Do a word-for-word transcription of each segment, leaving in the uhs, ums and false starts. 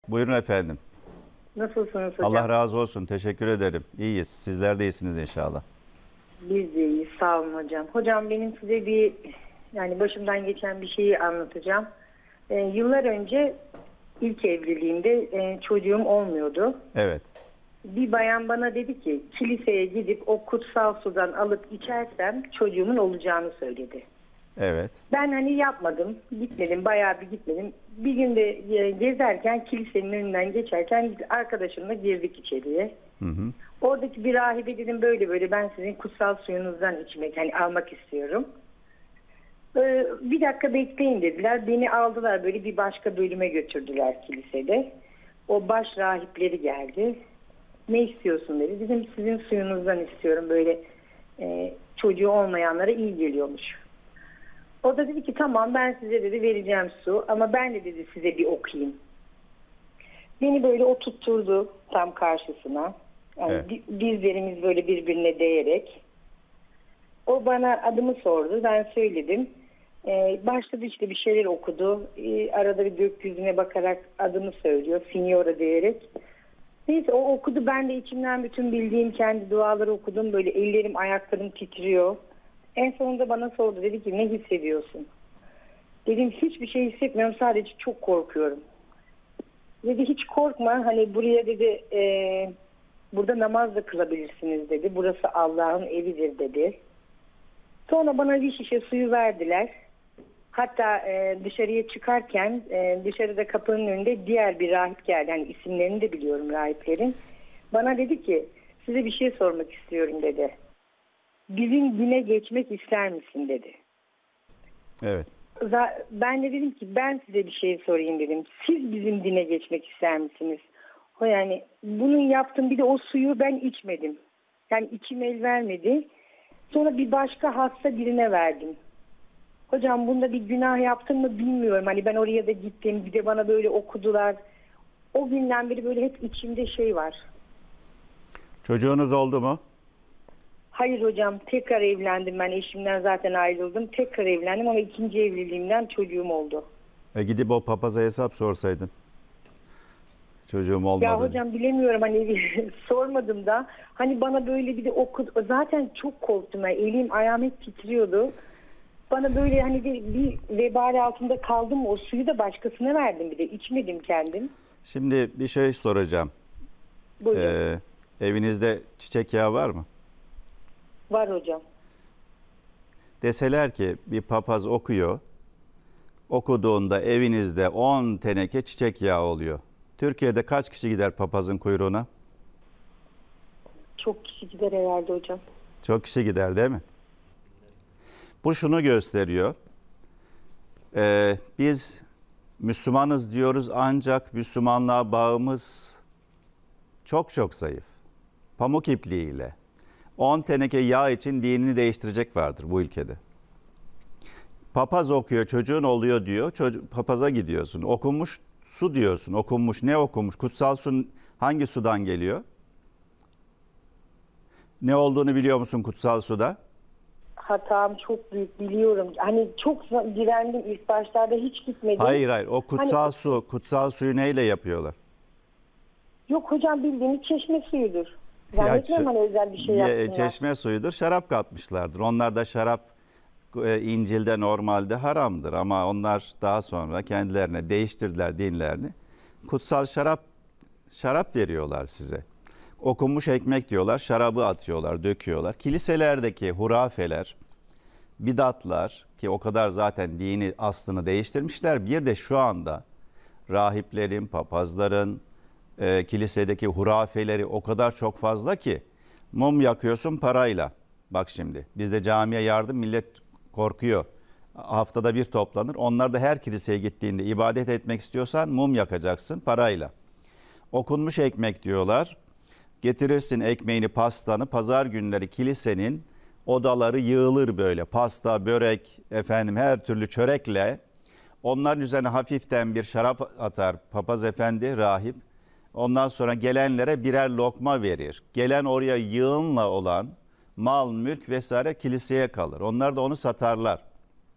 Buyurun efendim. Nasılsınız hocam? Allah razı olsun. Teşekkür ederim. İyiyiz. Sizler de iyisiniz inşallah. Biz de iyiyiz. Sağ olun hocam. Hocam benim size bir yani başımdan geçen bir şeyi anlatacağım. Ee, yıllar önce ilk evliliğimde e, çocuğum olmuyordu. Evet. Bir bayan bana dedi ki kiliseye gidip o kutsal sudan alıp içersem çocuğumun olacağını söyledi. Evet. Ben hani yapmadım. Gitmedim. Bayağı bir gitmedim. Bir gün de e, gezerken kilisenin önünden geçerken arkadaşımla girdik içeriye. Hı hı. Oradaki bir rahibe dedim böyle böyle ben sizin kutsal suyunuzdan içmek hani almak istiyorum. Ee, bir dakika bekleyin dediler. Beni aldılar böyle bir başka bölüme götürdüler kilisede. O baş rahipleri geldi. Ne istiyorsun dedi. Dedim sizin suyunuzdan istiyorum böyle e, çocuğu olmayanlara iyi geliyormuş. O da dedi ki tamam ben size dedi vereceğim su ama ben de dedi size bir okuyayım. Beni böyle oturtturdu tam karşısına. Yani Evet. dizlerimiz böyle birbirine değerek. O bana adımı sordu. Ben söyledim. Ee, başladı işte bir şeyler okudu. Ee, arada bir gökyüzüne bakarak adımı söylüyor. Signora diyerek. Neyse o okudu. Ben de içimden bütün bildiğim kendi duaları okudum. Böyle ellerim ayaklarım titriyor. En sonunda bana sordu. Dedi ki ne hissediyorsun? Dedim hiçbir şey hissetmiyorum. Sadece çok korkuyorum. Dedi hiç korkma. Hani buraya dedi eee burada namaz da kılabilirsiniz dedi. Burası Allah'ın evidir dedi. Sonra bana bir şişe suyu verdiler. Hatta e, dışarıya çıkarken e, dışarıda kapının önünde diğer bir rahip geldi. Yani isimlerini de biliyorum rahiplerin. Bana dedi ki size bir şey sormak istiyorum dedi. Bizim dine geçmek ister misin dedi. Evet. Ben de dedim ki ben size bir şey sorayım dedim. Siz bizim dine geçmek ister misiniz? O yani bunun yaptım bir de o suyu ben içmedim. Yani içim el vermedi. Sonra bir başka hasta birine verdim. Hocam bunda bir günah yaptım mı bilmiyorum. Hani ben oraya da gittim. Bir de bana böyle okudular. O günden beri böyle hep içimde şey var. Çocuğunuz oldu mu? Hayır hocam tekrar evlendim ben. Eşimden zaten ayrıldım. Tekrar evlendim ama ikinci evliliğimden çocuğum oldu. E gidip o papaza hesap sorsaydın. Çocuğum olmadı. Ya hocam bilemiyorum hani sormadım da hani bana böyle bir de okudu. Zaten çok korktum. Yani elim ayağım hep titriyordu. Bana böyle hani bir, bir vebal altında kaldım. O suyu da başkasına verdim bir de. İçmedim kendim. Şimdi bir şey soracağım. Buyurun. Ee, evinizde çiçek yağı var mı? Var hocam. Deseler ki bir papaz okuyor. Okuduğunda evinizde on teneke çiçek yağı oluyor. Türkiye'de kaç kişi gider papazın kuyruğuna? Çok kişi gider herhalde hocam. Çok kişi gider değil mi? Bu şunu gösteriyor. Ee, biz Müslümanız diyoruz ancak Müslümanlığa bağımız çok çok zayıf. Pamuk ipliğiyle. on teneke yağ için dinini değiştirecek vardır bu ülkede. Papaz okuyor, çocuğun oluyor diyor. Çocuk, papaza gidiyorsun. Okunmuş su diyorsun. Okunmuş. Ne okunmuş? Kutsal su hangi sudan geliyor? Ne olduğunu biliyor musun kutsal suda? Hatam çok büyük biliyorum. Hani çok direndim ilk başlarda hiç gitmedim. Hayır hayır. O kutsal Hani, su, kutsal suyu neyle yapıyorlar? yok hocam bildiğiniz çeşme suyudur. Zannetmiyorum hani özel bir şey yapsınlar. Çeşme suyudur. Şarap katmışlardır. Onlar da şarap e, İncil'de normalde haramdır ama onlar daha sonra kendilerine değiştirdiler dinlerini. Kutsal şarap şarap veriyorlar size. Okunmuş ekmek diyorlar, şarabı atıyorlar, döküyorlar. Kiliselerdeki hurafeler, bidatlar ki o kadar zaten dini aslını değiştirmişler. Bir de şu anda rahiplerin, papazların, e, kilisedeki hurafeleri o kadar çok fazla ki mum yakıyorsun parayla. Bak şimdi bizde camiye yardım millet korkuyor. Haftada bir toplanır. Onlar da her kiliseye gittiğinde ibadet etmek istiyorsan mum yakacaksın parayla. Okunmuş ekmek diyorlar. Getirirsin ekmeğini, pastanı. Pazar günleri kilisenin odaları yığılır böyle. Pasta, börek, efendim her türlü çörekle. Onların üzerine hafiften bir şarap atar papaz efendi, rahip. Ondan sonra gelenlere birer lokma verir. Gelen oraya yığınla olan mal, mülk vesaire kiliseye kalır. Onlar da onu satarlar.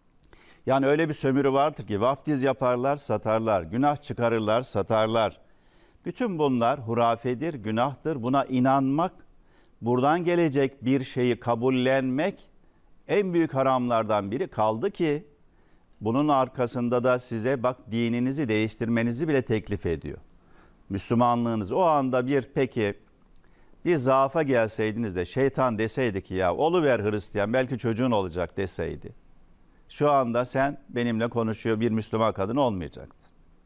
Yani öyle bir sömürü vardır ki vaftiz yaparlar, satarlar. Günah çıkarırlar, satarlar. Bütün bunlar hurafedir, günahtır. Buna inanmak, buradan gelecek bir şeyi kabullenmek en büyük haramlardan biri. Kaldı ki bunun arkasında da size bak dininizi değiştirmenizi bile teklif ediyor. Müslümanlığınız o anda bir peki bir zaafa gelseydiniz de şeytan deseydi ki ya oluver Hristiyan belki çocuğun olacak deseydi. Şu anda sen benimle konuşuyor bir Müslüman kadın olmayacaktı.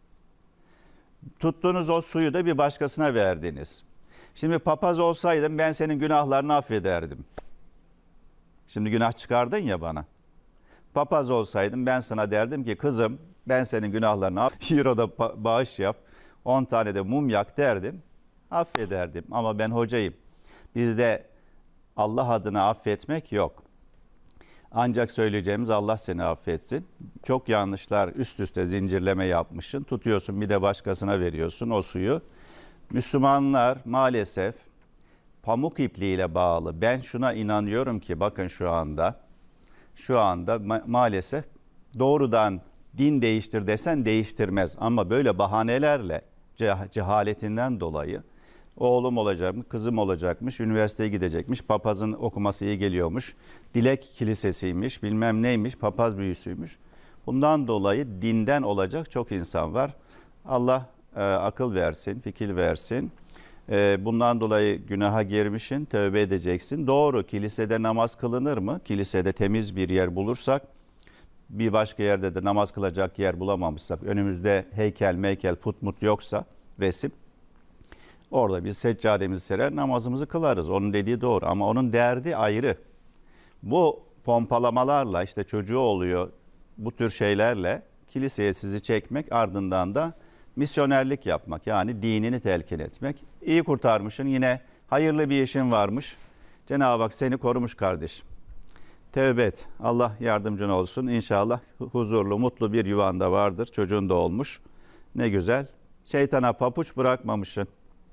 Tuttuğunuz o suyu da bir başkasına verdiniz. Şimdi papaz olsaydım ben senin günahlarını affederdim. Şimdi günah çıkardın ya bana. Papaz olsaydım ben sana derdim ki kızım ben senin günahlarını aff, Euro'da bağış yap, on tane de mum yak derdim. Affederdim ama ben hocayım. Bizde Allah adına affetmek yok. Ancak söyleyeceğimiz Allah seni affetsin. Çok yanlışlar üst üste zincirleme yapmışsın. Tutuyorsun bir de başkasına veriyorsun o suyu. Müslümanlar maalesef pamuk ipliğiyle bağlı. Ben şuna inanıyorum ki bakın şu anda şu anda ma- maalesef doğrudan din değiştir desen değiştirmez. Ama böyle bahanelerle ceh- cehaletinden dolayı oğlum olacakmış, kızım olacakmış, üniversiteye gidecekmiş, papazın okuması iyi geliyormuş, dilek kilisesiymiş, bilmem neymiş, papaz büyüsüymüş. Bundan dolayı dinden olacak çok insan var. Allah e, akıl versin, fikir versin. E, bundan dolayı günaha girmişsin, tövbe edeceksin. Doğru, kilisede namaz kılınır mı? Kilisede temiz bir yer bulursak, bir başka yerde de namaz kılacak yer bulamamışsak, önümüzde heykel, meykel, put mut yoksa, resim, orada biz seccademizi serer, namazımızı kılarız. Onun dediği doğru ama onun derdi ayrı. Bu pompalamalarla işte çocuğu oluyor, bu tür şeylerle kiliseye sizi çekmek, ardından da misyonerlik yapmak. Yani dinini telkin etmek. İyi kurtarmışsın, yine hayırlı bir işin varmış. Cenab-ı Hak seni korumuş kardeşim. Tevbe et. Allah yardımcın olsun. İnşallah huzurlu, mutlu bir yuvanda vardır. Çocuğun da olmuş. Ne güzel. Şeytana papuç bırakmamışsın.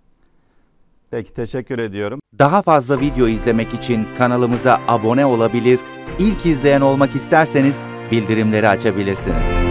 Peki teşekkür ediyorum. Daha fazla video izlemek için kanalımıza abone olabilir, ilk izleyen olmak isterseniz bildirimleri açabilirsiniz.